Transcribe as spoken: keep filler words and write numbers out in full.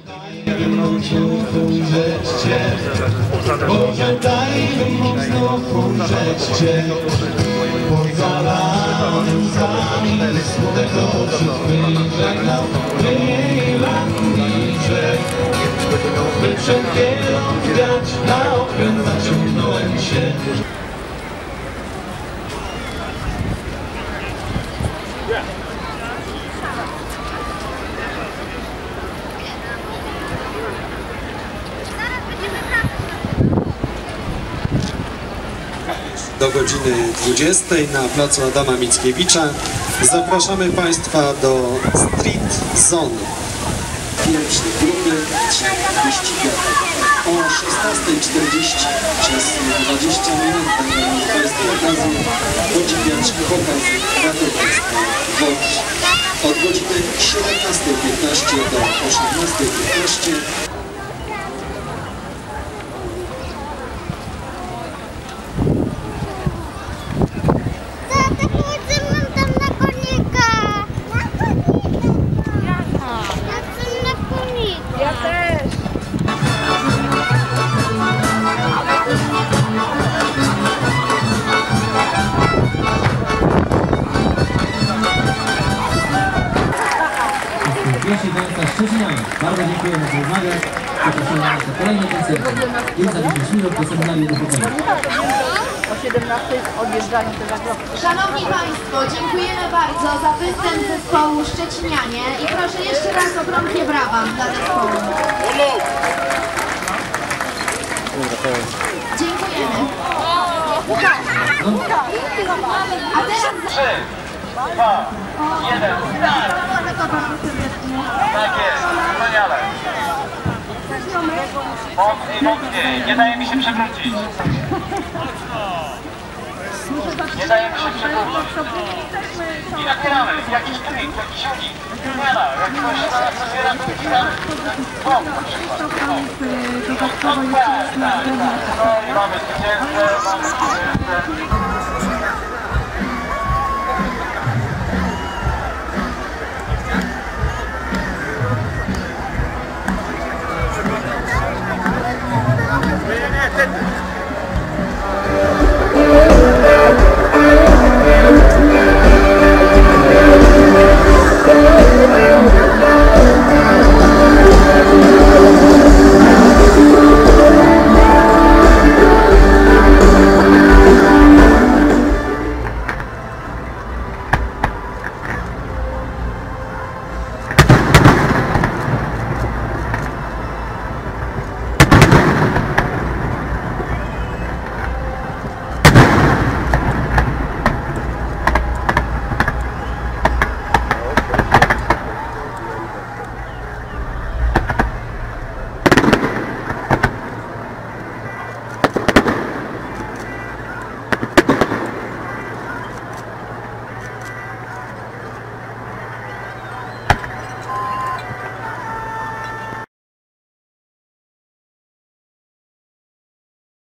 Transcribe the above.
Pożądajmy mocno umrzeć Cię. Poza lansami smutek oczy wyżegnał wyjęli brzeg. By przed wielą wiać na okręt zaciągnąłem się. Do godziny dwudziestej na placu Adama Mickiewicza. Zapraszamy Państwa do Street Zone. Pierwsze grupy trzech wyścigach. O szesnastej czterdzieści przez dwadzieścia minut będą mieli Państwo okazję podziwiać pokaz ratownictwa wodnych. Od godziny siedemnastej piętnaście do osiemnastej piętnaście. Pierwszy koncert Szczecinian. Bardzo dziękujemy za uwagę. Zapraszamy na nasze kolejne koncerty. I za dziesięć minut do seminarium duchowego. O siedemnastej odjeżdżają te zagrody. Szanowni Państwo, dziękujemy bardzo za występ zespołu Szczecinianie i proszę jeszcze raz o gromkie brawa dla zespołu. Dziękujemy. A teraz... trzy, dwa, jeden, start! Tak jest, wspaniale. Mocniej, mocniej, nie daje mi się przewrócić. Nie daje mi się przewrócić. I napieramy, jakiś trik, jakiś unik, zmiana, jakiegoś atmosfera, bom na przykład. Tak, tak, tak. No i mamy zwycięzcę, mamy zwycięzcę.